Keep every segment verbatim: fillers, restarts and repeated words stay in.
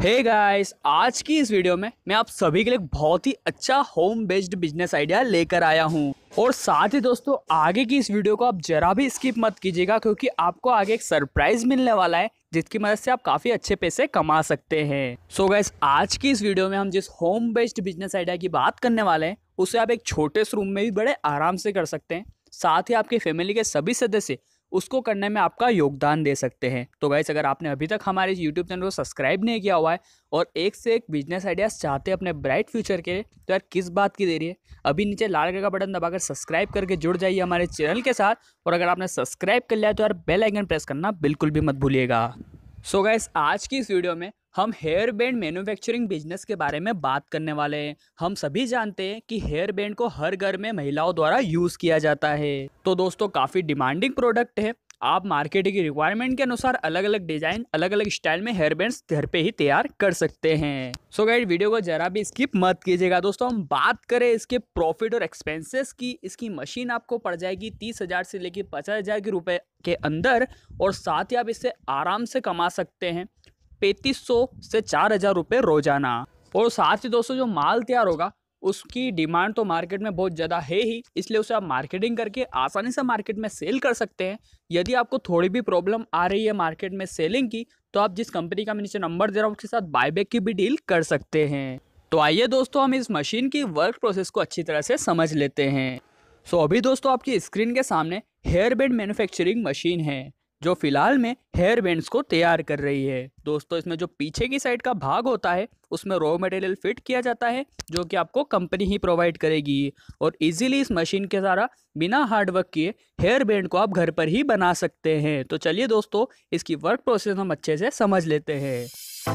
Hey guys, आज की इस वीडियो में मैं आप सभी के लिए एक बहुत ही अच्छा होम बेस्ड बिजनेस आइडिया लेकर आया हूं। और साथ ही दोस्तों, आगे की इस वीडियो को आप जरा भी स्किप मत कीजिएगा, क्योंकि आपको आगे एक सरप्राइज मिलने वाला है जिसकी मदद से आप काफी अच्छे पैसे कमा सकते हैं। सो गाइस, आज की इस वीडियो में हम जिस होम बेस्ड बिजनेस आइडिया की बात करने वाले हैं उसे आप एक छोटे से रूम में भी बड़े आराम से कर सकते हैं। साथ ही आपकी फैमिली के सभी सदस्य उसको करने में आपका योगदान दे सकते हैं। तो गाइस, अगर आपने अभी तक हमारे यूट्यूब चैनल को सब्सक्राइब नहीं किया हुआ है और एक से एक बिजनेस आइडियाज चाहते हैं अपने ब्राइट फ्यूचर के लिए, तो यार किस बात की देरी है, अभी नीचे लाल कलर का बटन दबाकर सब्सक्राइब करके जुड़ जाइए हमारे चैनल के साथ। और अगर आपने सब्सक्राइब कर लिया है तो यार बेल आइकन प्रेस करना बिल्कुल भी मत भूलिएगा। सो गाइस, आज की इस वीडियो में हम हेयर बैंड मैन्युफैक्चरिंग बिजनेस के बारे में बात करने वाले हैं। हम सभी जानते हैं कि हेयर बैंड को हर घर में महिलाओं द्वारा यूज किया जाता है। तो दोस्तों, काफी डिमांडिंग प्रोडक्ट है। आप मार्केट की रिक्वायरमेंट के अनुसार अलग अलग डिजाइन, अलग अलग स्टाइल में हेयर बैंड्स घर पे ही तैयार कर सकते हैं। सो गाइस, वीडियो को जरा भी स्किप मत कीजिएगा। दोस्तों, हम बात करें इसके प्रॉफिट और एक्सपेंसेस की, इसकी मशीन आपको पड़ जाएगी तीस हजार से लेकर पचास हजार के रुपए के अंदर। और साथ ही आप इससे आराम से कमा सकते हैं पैंतीस सौ से चार हजार रुपये रोजाना। और साथ ही दोस्तों, जो माल तैयार होगा उसकी डिमांड तो मार्केट में बहुत ज़्यादा है ही, इसलिए उसे आप मार्केटिंग करके आसानी से मार्केट में सेल कर सकते हैं। यदि आपको थोड़ी भी प्रॉब्लम आ रही है मार्केट में सेलिंग की, तो आप जिस कंपनी का मैं नीचे नंबर दे रहा हूँ उसके साथ बायबैक की भी डील कर सकते हैं। तो आइए दोस्तों, हम इस मशीन की वर्क प्रोसेस को अच्छी तरह से समझ लेते हैं। सो अभी दोस्तों, आपकी स्क्रीन के सामने हेयर बैंड मैन्युफैक्चरिंग मशीन है जो फिलहाल में हेयर बैंड्स को तैयार कर रही है। दोस्तों, इसमें जो पीछे की साइड का भाग होता है उसमें रॉ मटेरियल फिट किया जाता है, जो कि आपको कंपनी ही प्रोवाइड करेगी। और इजीली इस मशीन के द्वारा बिना हार्ड वर्क किए हेयर बैंड को आप घर पर ही बना सकते हैं। तो चलिए दोस्तों, इसकी वर्क प्रोसेस हम अच्छे से समझ लेते हैं।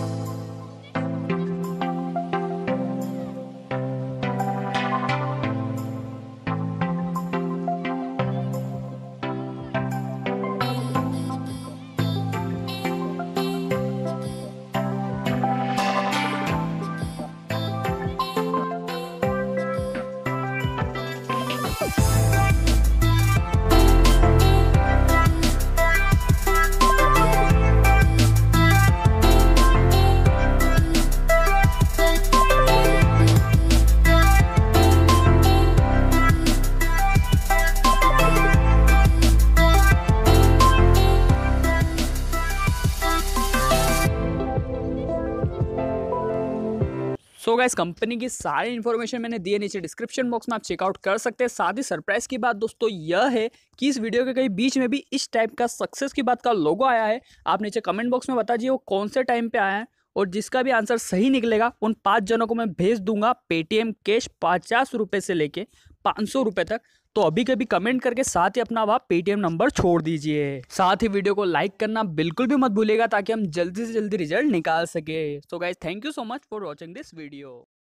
सो गाइस, कंपनी की सारी इन्फॉर्मेशन मैंने दी है नीचे डिस्क्रिप्शन बॉक्स में, आप चेकआउट कर सकते हैं। साथ ही सरप्राइज की बात दोस्तों यह है कि इस वीडियो के कहीं बीच में भी इस टाइप का सक्सेस की बात का लोगो आया है। आप नीचे कमेंट बॉक्स में बता दीजिए वो कौन से टाइम पे आया है, और जिसका भी आंसर सही निकलेगा उन पाँच जनों को मैं भेज दूंगा पेटीएम कैश पचास रुपये से लेके पाँच सौ रुपये तक। तो अभी कभी कमेंट करके साथ ही अपना वहाँ पेटीएम नंबर छोड़ दीजिए। साथ ही वीडियो को लाइक करना बिल्कुल भी मत भूलिएगा, ताकि हम जल्दी से जल्दी रिजल्ट निकाल सके। So guys, thank you so much for watching this video.